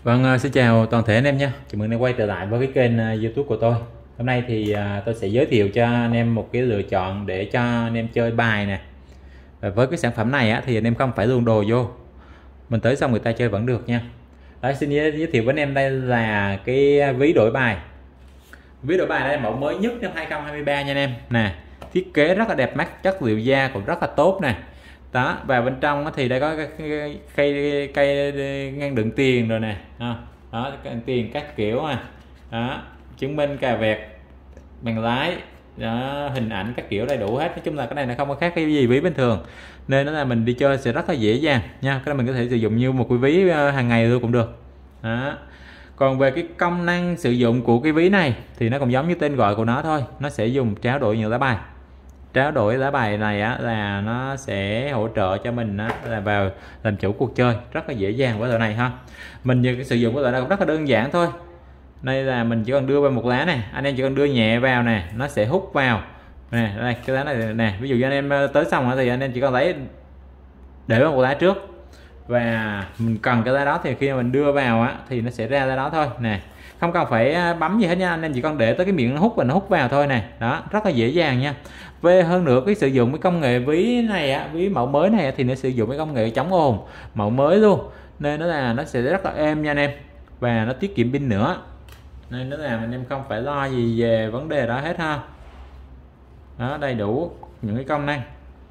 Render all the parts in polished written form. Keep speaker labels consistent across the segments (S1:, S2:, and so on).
S1: Vâng, xin chào toàn thể anh em nha. Chào mừng anh em quay trở lại với cái kênh YouTube của tôi. Hôm nay thì tôi sẽ giới thiệu cho anh em một cái lựa chọn để cho anh em chơi bài nè. Và với cái sản phẩm này á, thì anh em không phải luồn đồ vô, mình tới xong người ta chơi vẫn được nha. Đấy, xin giới thiệu với anh em đây là cái ví đổi bài. Ví đổi bài đây là mẫu mới nhất năm 2023 nha anh em. Nè, thiết kế rất là đẹp mắt, chất liệu da cũng rất là tốt nè. Đó, và bên trong thì đây có cái cây ngăn đựng tiền rồi nè. Đó, tiền các kiểu à. Đó, chứng minh cà vẹt, bằng lái, đó, hình ảnh các kiểu đầy đủ hết. Nói chung là cái này nó không có khác cái gì ví bình thường, nên nó là mình đi chơi sẽ rất là dễ dàng nha. Cái này mình có thể sử dụng như một cái ví hàng ngày luôn cũng được. Đó. Còn về cái công năng sử dụng của cái ví này thì nó cũng giống như tên gọi của nó thôi, nó sẽ dùng tráo đổi nhiều lá bài. Tráo đổi lá bài này á, là nó sẽ hỗ trợ cho mình á, là vào làm chủ cuộc chơi rất là dễ dàng với loại này ha. Mình sử dụng cái loại này cũng rất là đơn giản thôi. Đây là mình chỉ cần đưa vào một lá này, anh em chỉ cần đưa nhẹ vào nè, nó sẽ hút vào nè. Đây cái lá này nè, ví dụ như anh em tới xong thì anh em chỉ cần lấy để vào một lá trước, và mình cần cái lá đó thì khi mà mình đưa vào á thì nó sẽ ra lá đó thôi nè, không cần phải bấm gì hết nha. Anh em chỉ cần để tới cái miệng nó hút và nó hút vào thôi nè. Đó, rất là dễ dàng nha. Về hơn nữa cái sử dụng cái công nghệ ví này á, ví mẫu mới này thì nó sử dụng cái công nghệ chống ồn mẫu mới luôn, nên nó sẽ rất là êm nha anh em, và nó tiết kiệm pin nữa, nên nó làm anh em không phải lo gì về vấn đề đó hết ha. Đó, đầy đủ những cái công năng.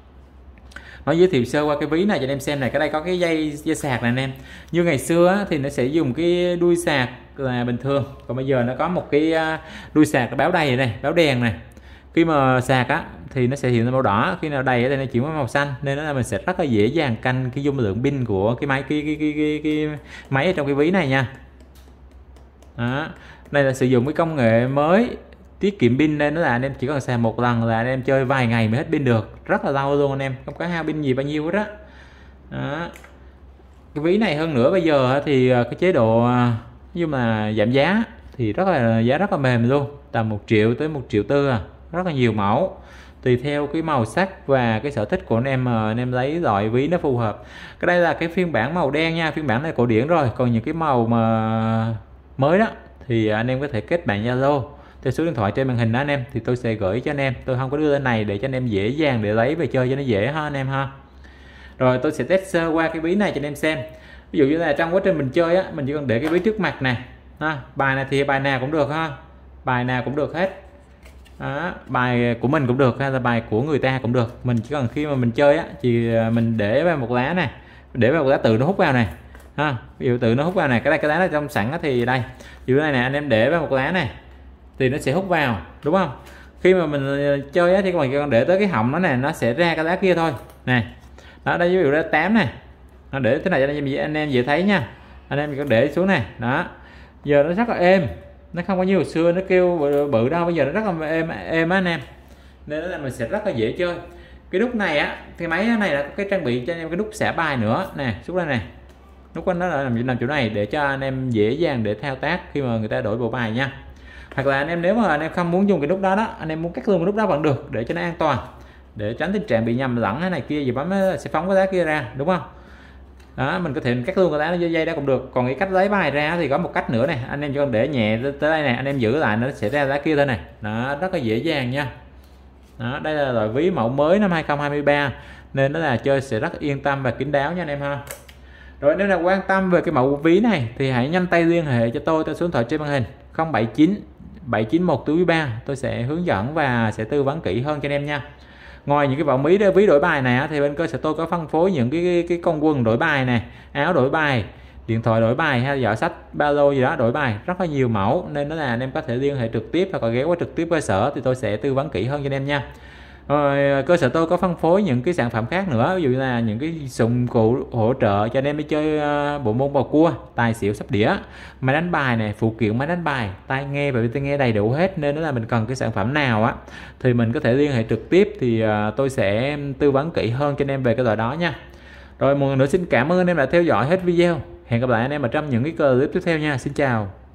S1: Nói giới thiệu sơ qua cái ví này cho anh em xem này. Cái đây có cái dây sạc này anh em. Như ngày xưa á, thì nó sẽ dùng cái đuôi sạc là bình thường, còn bây giờ nó có một cái đuôi sạc báo đầy này, báo đèn này. Khi mà sạc á thì nó sẽ hiện lên màu đỏ, khi nào đầy thì nó chuyển màu xanh, nên là mình sẽ rất là dễ dàng canh cái dung lượng pin của cái máy cái máy ở trong cái ví này nha. Đó. Đây là sử dụng cái công nghệ mới tiết kiệm pin, nên nó là anh em chỉ cần xài một lần là anh em chơi vài ngày mới hết pin được, rất là lâu luôn anh em, không có hao pin gì bao nhiêu hết đó. Đó. Cái ví này hơn nữa bây giờ thì cái chế độ nhưng mà giảm giá thì giá rất là mềm luôn, tầm 1 triệu tới 1,4 triệu à, rất là nhiều mẫu, tùy theo cái màu sắc và cái sở thích của anh em lấy loại ví nó phù hợp. Cái đây là cái phiên bản màu đen nha, phiên bản này cổ điển rồi. Còn những cái màu mà mới đó thì anh em có thể kết bạn Zalo theo số điện thoại trên màn hình đó anh em, thì tôi sẽ gửi cho anh em. Tôi không có đưa lên này để cho anh em dễ dàng để lấy về chơi cho nó dễ ha anh em ha. Rồi tôi sẽ test sơ qua cái ví này cho anh em xem. Ví dụ như là trong quá trình mình chơi á, mình chỉ cần để cái ví trước mặt nè ha. Bài này thì bài nào cũng được ha, bài nào cũng được hết. Đó, bài của mình cũng được hay là bài của người ta cũng được. Mình chỉ cần khi mà mình chơi á thì mình để vào một lá này, để vào một lá tự nó hút vào này ha. Ví dụ tự nó hút vào này, cái lá này trong sẵn á, thì đây ví dụ này nè, anh em để vào một lá này thì nó sẽ hút vào, đúng không? Khi mà mình chơi á, thì các bạn chỉ cần để tới cái họng nó nè, nó sẽ ra cái lá kia thôi nè. Đó, đây ví dụ đó 8 này, nó để thế này cho anh em dễ thấy nha. Anh em chỉ cần để xuống này. Đó, giờ nó rất là êm, nó không có như hồi xưa nó kêu bự đâu, bây giờ nó rất là êm á anh em, nên là mình sẽ rất là dễ chơi. Cái nút này á, cái máy này là có cái trang bị cho anh em cái nút xả bài nữa nè, xuống đây này, nút nó là nằm chỗ này để cho anh em dễ dàng để thao tác khi mà người ta đổi bộ bài nha. Hoặc là anh em nếu mà anh em không muốn dùng cái nút đó anh em muốn cắt luôn cái nút đó vẫn được, để cho nó an toàn, để tránh tình trạng bị nhầm lẫn cái này kia gì bấm sẽ phóng cái lá kia ra, đúng không? Đó, mình có thể cắt luôn cái lá dây đó cũng được. Còn cái cách lấy bài ra thì có một cách nữa này, anh em chỉ cần để nhẹ tới đây này, anh em giữ lại nó sẽ ra lá kia thôi này. Đó, rất là dễ dàng nha. Đó, đây là loại ví mẫu mới năm 2023, nên nó là chơi sẽ rất yên tâm và kín đáo nha anh em ha. Rồi nếu là quan tâm về cái mẫu ví này thì hãy nhanh tay liên hệ cho tôi theo số điện thoại trên màn hình 079 791 443. Tôi sẽ hướng dẫn và sẽ tư vấn kỹ hơn cho anh em nha. Ngoài những cái mẫu ví đổi bài này thì bên cơ sở tôi có phân phối những cái con quần đổi bài này, áo đổi bài, điện thoại đổi bài hay giỏ sách, ba lô gì đó đổi bài, rất là nhiều mẫu, nên nó là anh em có thể liên hệ trực tiếp hoặc là ghé qua trực tiếp cơ sở thì tôi sẽ tư vấn kỹ hơn cho anh em nha. Rồi cơ sở tôi có phân phối những cái sản phẩm khác nữa, ví dụ là những cái dụng cụ hỗ trợ cho anh em đi chơi bộ môn bầu cua, tài xỉu, sóc đĩa, máy đánh bài này, phụ kiện máy đánh bài, tai nghe và tai nghe đầy đủ hết, nên đó là mình cần cái sản phẩm nào á thì mình có thể liên hệ trực tiếp thì tôi sẽ tư vấn kỹ hơn cho anh em về cái loại đó nha. Rồi một lần nữa xin cảm ơn anh em đã theo dõi hết video. Hẹn gặp lại anh em ở trong những cái clip tiếp theo nha. Xin chào.